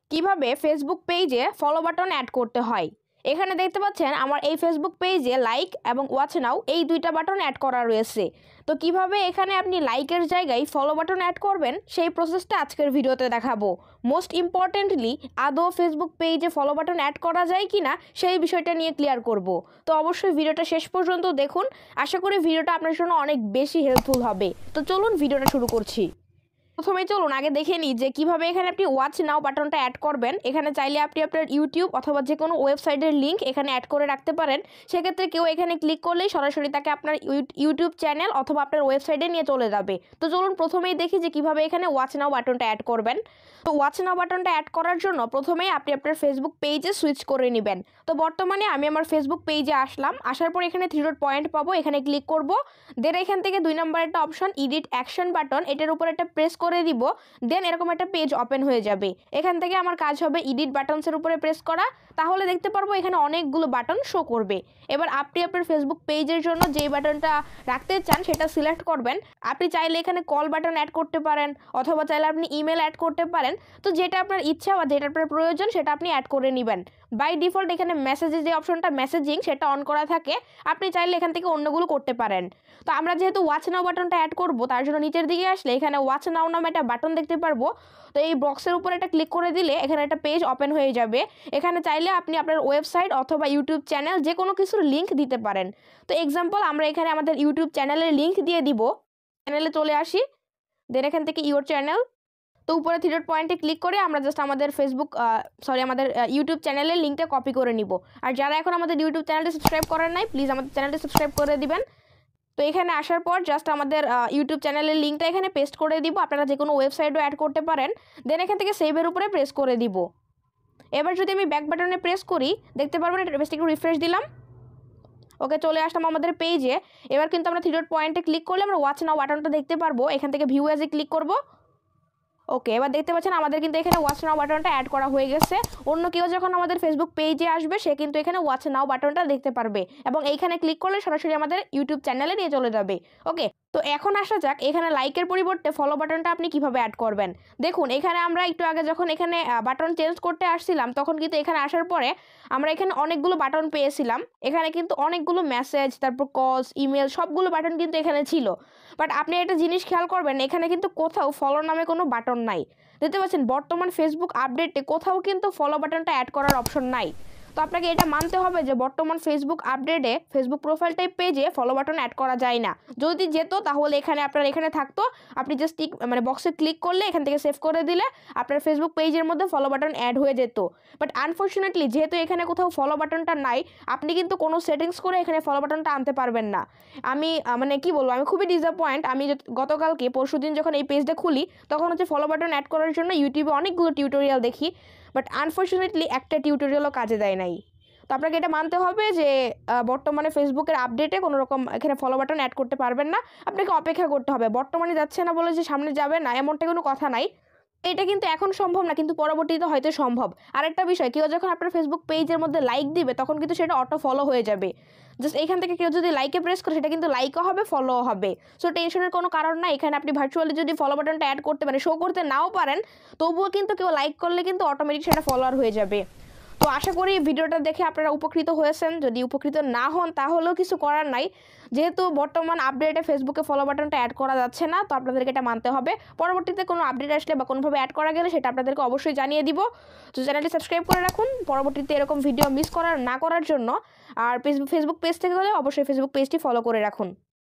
কিভাবে ফেসবুক পেজে follow button add করতে হয়। এখানে দেখতে পাচ্ছেন আমার এই ফেসবুক পেজে লাইক এবং ওয়াচ নাও এই দুইটা বাটন অ্যাড করা রয়েছে। তো কিভাবে এখানে আপনি লাইকের জায়গায় ফলো বাটন অ্যাড করবেন সেই প্রসেসটা আজকের ভিডিওতে দেখাবো। মোস্ট ইম্পর্টেন্টলি আদৌ ফেসবুক পেজে ফলো বাটন অ্যাড করা যায় কি না সেই বিষয়টা নিয়ে ক্লিয়ার করব। তো অবশ্যই ভিডিওটা শেষ পর্যন্ত দেখুন, আশা করি ভিডিওটা আপনার জন্য অনেক বেশি হেল্পফুল হবে। তো চলুন ভিডিওটা শুরু করছি। প্রথমে চলুন আগে দেখে নিই যে কীভাবে এখানে আপনি ওয়াচ নাও বাটনটা অ্যাড করবেন। এখানে চাইলে আপনি আপনার ইউটিউব অথবা যে কোনো ওয়েবসাইটের লিঙ্ক এখানে অ্যাড করে রাখতে পারেন। সেক্ষেত্রে কেউ এখানে ক্লিক করলেই সরাসরি তাকে আপনার ইউটিউব চ্যানেল অথবা আপনার ওয়েবসাইটে নিয়ে চলে যাবে। তো চলুন প্রথমেই দেখি যে কীভাবে এখানে ওয়াচ নাও বাটনটা অ্যাড করবেন। তো ওয়াচ নাও বাটনটা অ্যাড করার জন্য প্রথমেই আপনি আপনার ফেসবুক পেজে সুইচ করে নেবেন। তো বর্তমানে আমি আমার ফেসবুক পেজে আসলাম, আসার পর এখানে 3 ডট পয়েন্ট পাবো, এখানে ক্লিক করব। দেন এখান থেকে 2 নম্বর একটা অপশন এডিট অ্যাকশন বাটন, এটার উপর একটা প্রেস করে দিব। দেন এরকম একটা পেজ ওপেন হয়ে যাবে। এখান থেকে আমার কাজ হবে এডিট বাটনসের উপরে প্রেস করা, তাহলে দেখতে পারবো এখানে অনেকগুলো বাটন শো করবে। এবার আপনি আপনার ফেসবুক পেজের জন্য যেই বাটনটা রাখতে চান সেটা সিলেক্ট করবেন। আপনি চাইলে এখানে কল বাটন অ্যাড করতে পারেন অথবা চাইলে আপনি ইমেল অ্যাড করতে পারেন। তো যেটা আপনার ইচ্ছা বা যেটা আপনার প্রয়োজন সেটা আপনি অ্যাড করে নেবেন। বাই ডিফল্ট এখানে মেসেজের যে অপশনটা মেসেজিং সেটা অন করা থাকে, আপনি চাইলে এখান থেকে অন্যগুলো করতে পারেন। তো আমরা যেহেতু ওয়াচ নাও বাটনটা অ্যাড করব তার জন্য নিচের দিকে আসলে এখানে ওয়াচ নাও নামে একটা বাটন দেখতে পারবো। তো এই বক্সের উপর একটা ক্লিক করে দিলে এখানে একটা পেজ ওপেন হয়ে যাবে। এখানে চাইলে আপনি আপনার ওয়েবসাইট অথবা ইউটিউব চ্যানেল যে কোনো কিছুর লিঙ্ক দিতে পারেন। তো এক্সাম্পল আমরা এখানে আমাদের ইউটিউব চ্যানেলের লিঙ্ক দিয়ে দিব। চ্যানেলে চলে আসি, দেন এখান থেকে ইউর চ্যানেল। তো উপরে 3 ডট পয়েন্টে ক্লিক করে আমরা জাস্ট আমাদের আমাদের ইউটিউব চ্যানেলের লিঙ্কটা কপি করে নিব। আর যারা এখন আমাদের ইউটিউব চ্যানেলটি সাবস্ক্রাইব করেন নাই, প্লিজ আমাদের চ্যানেলটি সাবস্ক্রাইব করে দিবেন। তো এখানে আসার পর জাস্ট আমাদের ইউটিউব চ্যানেলের লিঙ্কটা এখানে পেস্ট করে দিব। আপনারা যে কোনো ওয়েবসাইটও অ্যাড করতে পারেন। দেন এখান থেকে সেভের উপরে প্রেস করে দিব। এবার যদি আমি ব্যাক বাটনে প্রেস করি দেখতে পারবেন এটা বেশ একটু রিফ্রেশ দিলাম। ওকে, চলে আসলাম আমাদের পেজে। এবার কিন্তু আমরা 3 ডট পয়েন্টে ক্লিক করলে আমরা ওয়াচ নাও বাটনটা দেখতে পারবো। এখান থেকে ভিউ অ্যাজে ক্লিক করব। ওকে, এবার দেখতে পাচ্ছেন আমাদের কিন্তু এখানে ওয়াচ নাও বাটনটা অ্যাড করা হয়ে গেছে। অন্য কেউ যখন আমাদের ফেসবুক পেজে আসবে সে কিন্তু এখানে ওয়াচ নাও বাটনটা দেখতে পারবে এবং এইখানে ক্লিক করলে সরাসরি আমাদের ইউটিউব চ্যানেলে নিয়ে চলে যাবে। ওকে, তো এখন আসা যাক এখানে লাইকের পরিবর্তে ফলো বাটনটা আপনি কিভাবে অ্যাড করবেন। দেখুন এখানে আমরা একটু আগে যখন এখানে বাটন চেঞ্জ করতে আসছিলাম তখন কিন্তু এখানে আসার পরে আমরা এখানে অনেকগুলো বাটন পেয়েছিলাম। এখানে কিন্তু অনেকগুলো মেসেজ, তারপর কলস, ইমেল সবগুলো বাটন কিন্তু এখানে ছিল। বাট আপনি একটা জিনিস খেয়াল করবেন, এখানে কিন্তু কোথাও ফলো নামে কোনো বাটন নাই। দেখতে পাচ্ছেন বর্তমান ফেসবুক আপডেটে কোথাও কিন্তু ফলো বাটনটা অ্যাড করার অপশন নাই। তো আপনাকে এটা মানতে হবে যে বর্তমান ফেসবুক আপডেটে ফেসবুক প্রোফাইল টাইপ পেজে ফলো বাটন অ্যাড করা যায় না। যদি যেত তাহলে এখানে আপনার এখানে থাকতো, আপনি জাস্ট বক্সে ক্লিক করলে এখান থেকে সেভ করে দিলে আপনার ফেসবুক পেজের মধ্যে ফলো বাটন অ্যাড হয়ে যেত। বাট আনফর্চুনেটলি যেহেতু এখানে কোথাও ফলো বাটনটা নাই, আপনি কিন্তু কোনো সেটিংস করে এখানে ফলো বাটনটা আনতে পারবেন না। আমি কি বলবো, আমি খুবই ডিসঅ্যাপয়েন্ট। আমি গতকালকে পরশুদিন যখন এই পেজটা খুলি তখন হচ্ছে ফলো বাটন অ্যাড করার জন্য ইউটিউবে অনেকগুলো টিউটোরিয়াল দেখি, বাট আনফর্চুনেটলি একটা টিউটোরিয়ালও কাজে দেয় নাই। তো আপনাকে এটা মানতে হবে যে বর্তমানে ফেসবুকের আপডেটে কোনো রকম এখানে ফলো বাটন অ্যাড করতে পারবেন না। আপনাকে অপেক্ষা করতে হবে। বর্তমানে যাচ্ছে না বলে যে সামনে যাবে না এমনটা কোনো কথা নাই। এটা কিন্তু এখন সম্ভব না, কিন্তু পরবর্তীতে হয়তো সম্ভব। আরেকটা বিষয়, কেউ যখন আপনার ফেসবুক পেজের মধ্যে লাইক দিবে তখন কিন্তু সেটা অটো ফলো হয়ে যাবে। জাস্ট এইখান থেকে কেউ যদি লাইকে প্রেস করে সেটা কিন্তু লাইকও হবে, ফলোও হবে। সো টেনশনের কোনো কারণ নাই। এখানে আপনি ভার্চুয়ালি যদি ফলো বাটনটা অ্যাড করতে শো করতে নাও পারেন, তবুও কিন্তু কেউ লাইক করলে কিন্তু অটোমেটিক সেটা ফলোয়ার হয়ে যাবে। তো আশা করি ভিডিওটা দেখে আপনারা উপকৃত হয়েছেন। যদি উপকৃত না হন তাহলেও কিছু করার নাই, যেহেতু বর্তমান আপডেটে ফেসবুকে ফলো বাটনটা অ্যাড করা যাচ্ছে না। তো আপনাদেরকে এটা মানতে হবে। পরবর্তীতে কোনো আপডেট আসলে বা কোনোভাবে অ্যাড করা গেলে সেটা আপনাদেরকে অবশ্যই জানিয়ে দিব। তো চ্যানেলটি সাবস্ক্রাইব করে রাখুন পরবর্তীতে এরকম ভিডিও মিস না করার জন্য। আর ফেসবুক পেজ থেকে হলে অবশ্যই ফেসবুক পেজটি ফলো করে রাখুন।